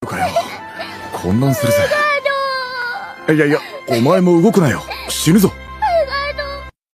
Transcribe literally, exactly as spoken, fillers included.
かよ。混乱するぜ。いやいや、お前も動くなよ。死ぬぞ。